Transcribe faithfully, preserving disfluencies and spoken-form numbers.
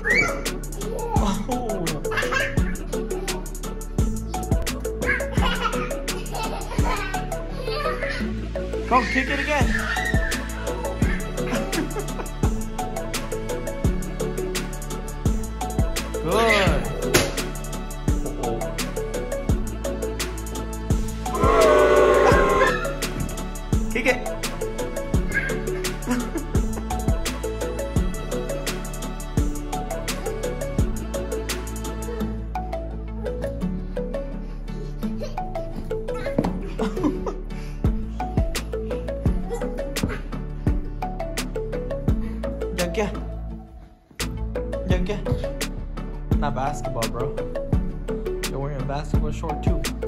Oh. Go, kick it again. Good. Kick it. Jagya. Jagya. Not basketball, bro. You're wearing a basketball short too.